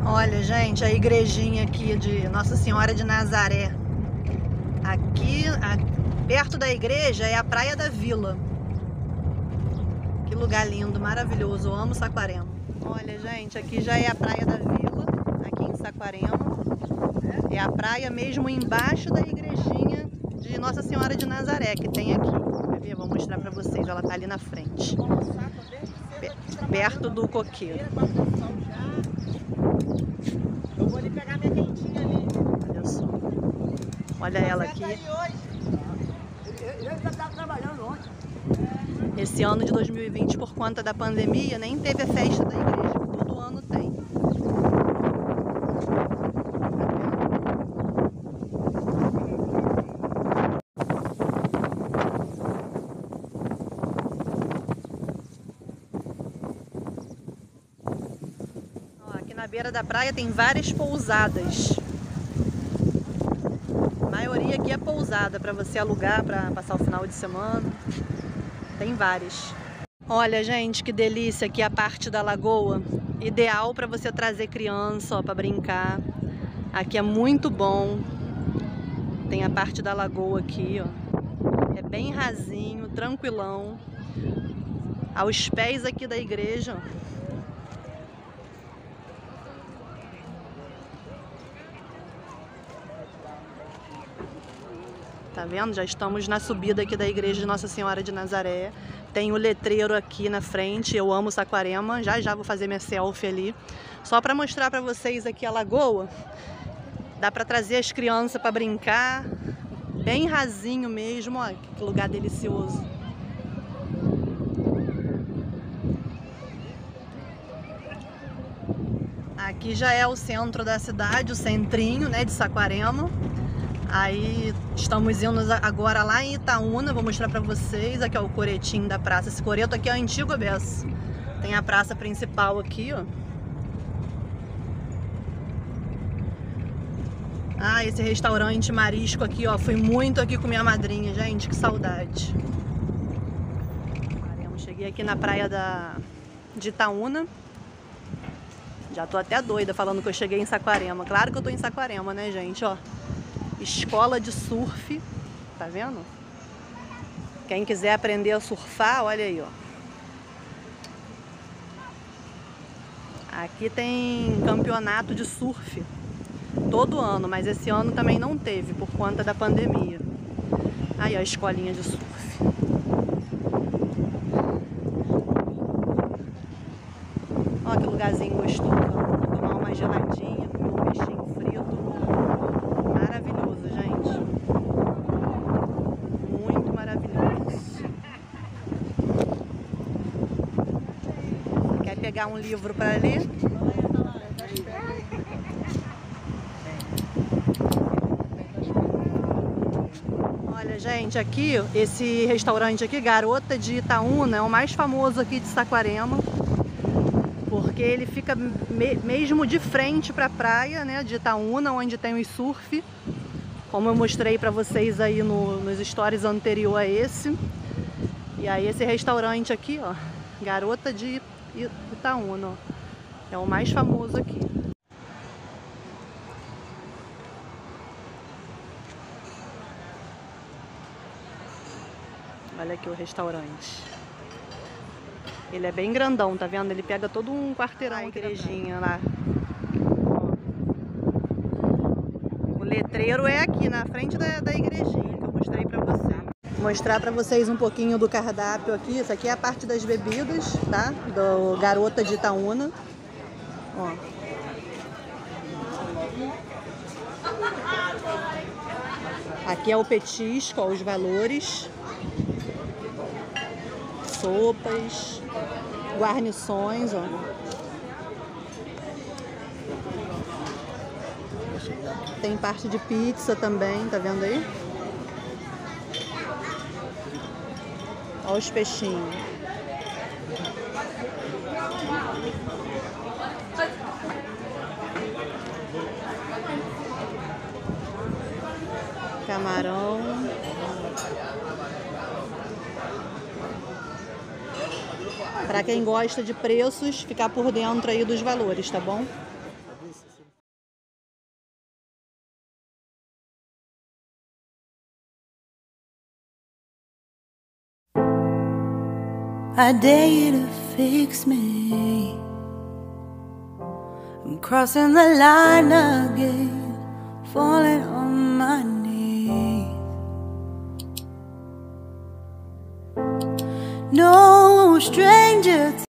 Olha, gente, a igrejinha aqui de Nossa Senhora de Nazaré. Aqui, perto da igreja, é a Praia da Vila. Que lugar lindo, maravilhoso. Eu amo Saquarema. Olha, gente, aqui já é a Praia da Vila, aqui em Saquarema. É a praia mesmo embaixo da igrejinha de Nossa Senhora de Nazaré, que tem aqui. Quer ver? Vou mostrar pra vocês. Ela tá ali na frente. Perto do coqueiro. Eu vou ali pegar minha quentinha ali. Olha só. Olha ela aqui. Ele já estava trabalhando ontem. Esse ano de 2020, por conta da pandemia, nem teve a festa da igreja, que todo ano tem. Ó, aqui na beira da praia tem várias pousadas. A maioria aqui é pousada para você alugar para passar o final de semana. Tem várias. Olha, gente, que delícia aqui a parte da lagoa. Ideal para você trazer criança, para brincar. Aqui é muito bom. Tem a parte da lagoa aqui, ó. É bem rasinho, tranquilão. Aos pés aqui da igreja, ó. Tá vendo? Já estamos na subida aqui da igreja de Nossa Senhora de Nazaré. Tem o letreiro aqui na frente, eu amo Saquarema. Já vou fazer minha selfie ali. Só para mostrar para vocês aqui a lagoa. Dá para trazer as crianças para brincar. Bem rasinho mesmo, ó. Que lugar delicioso. Aqui já é o centro da cidade, o centrinho, né, de Saquarema. Aí estamos indo agora lá em Itaúna, vou mostrar pra vocês. Aqui é o coretinho da praça. Esse coreto aqui é o antigo Beço. Tem a praça principal aqui, ó. Ah, esse restaurante marisco aqui, ó. Fui muito aqui com minha madrinha, gente, que saudade. Cheguei aqui na praia de Itaúna. Já tô até doida falando que eu cheguei em Saquarema. Claro que eu tô em Saquarema, né, gente, ó. Escola de surf, tá vendo? Quem quiser aprender a surfar, olha aí, ó. Aqui tem campeonato de surf todo ano, mas esse ano também não teve por conta da pandemia. Aí, ó, a escolinha de surf. Ó, que lugarzinho gostoso, ó. Vou tomar uma geladinha, comer um peixinho frito. Maravilhoso, gente. Muito maravilhoso. Quer pegar um livro para ler? Olha, gente, aqui, esse restaurante aqui, Garota de Itaúna, é o mais famoso aqui de Saquarema. Porque ele fica mesmo de frente para a praia, né, de Itaúna, onde tem o surf. Como eu mostrei para vocês aí nos stories anterior a esse. E aí esse restaurante aqui, ó, Garota de Itaúna, ó, é o mais famoso aqui. Olha aqui o restaurante. Ele é bem grandão, tá vendo? Ele pega todo um quarteirão, a igrejinha lá. O letreiro é aqui, na frente da igrejinha, que eu mostrei pra vocês. Vou mostrar pra vocês um pouquinho do cardápio aqui. Isso aqui é a parte das bebidas, tá? Do Garota de Itaúna. Ó. Aqui é o petisco, ó, os valores. Sopas, guarnições, ó. Tem parte de pizza também, tá vendo aí? Olha os peixinhos. Camarão. Para quem gosta de preços, ficar por dentro aí dos valores, tá bom? I dare you to fix me. I'm crossing the line again, falling on my knees. No stranger